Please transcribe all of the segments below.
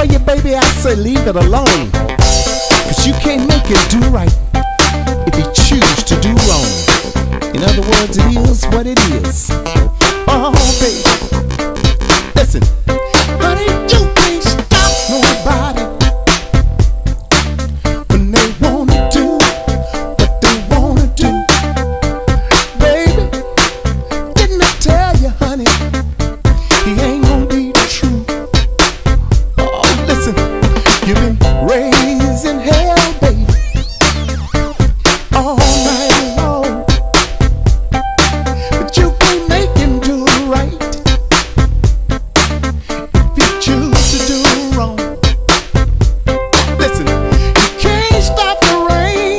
tell you, baby, I say leave it alone. Cause you can't make it do right if you choose to do wrong. In other words, it is what it is. Oh, baby, listen. Honey, you can't stop nobody when they wanna do what they wanna do. Baby, didn't I tell you, honey, he ain't gonna be true. Oh, listen, you've been raised in hell, baby, all night long, but you can't make him do right if you choose to do wrong. Listen, you can't stop the rain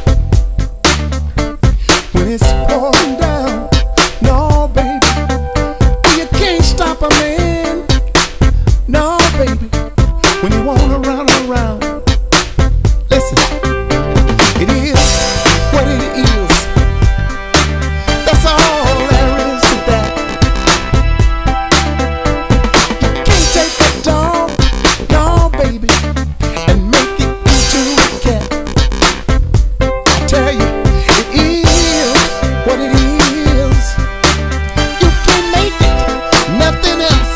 when it's pouring down. No, baby, you can't stop a man. No, baby, when you wanna run around. Listen, it is what it is. That's all there is to that. You can't take a dog, no, baby, and make it into a cat. I tell you, it is what it is. You can't make it nothing else.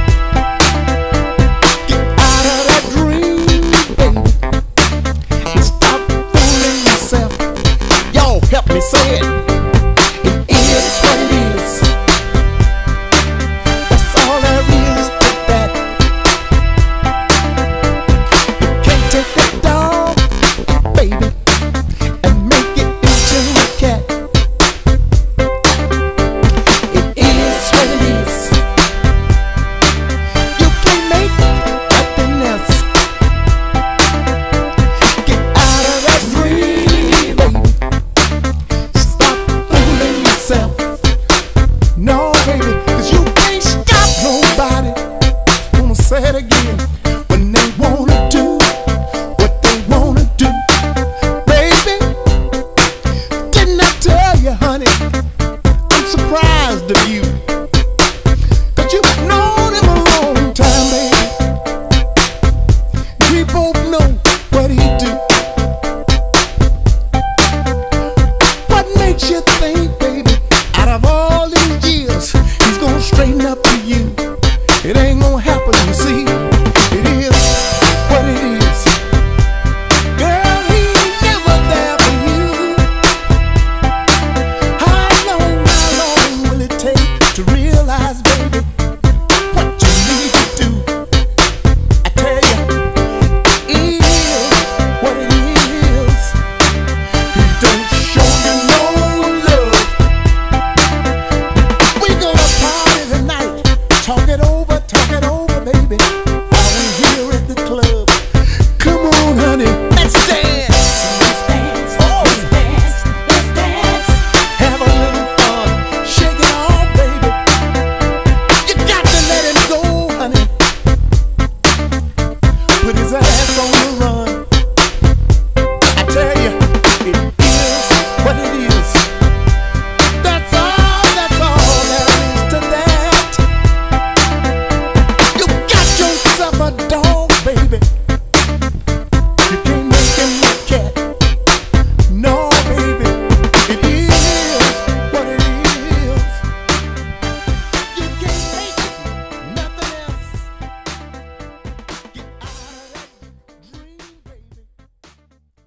Get out of that dream, baby, and stop fooling yourself. Y'all help me say it. It is what it is. That's all there is to that. You can't take a dog, baby, and make it into a cat. It is what it is. You can't make nothing else. Get out of that dream, baby. Stop fooling yourself. No, baby, cause you can't stop nobody. Gonna say it again. When they wanna do what they wanna do. Baby, didn't I tell you, honey, I'm surprised of you. Cause you've known him a long time, baby. We both know what he do. What makes you think, baby, out of all these years, he's gonna straighten up for you? It ain't gonna happen, you see. It is what it is. Girl, he ain't never there for you. How long will it take to realize, baby, what you need to do? I tell you, it is what it is. He don't show you no love. We gonna party tonight, talk it over.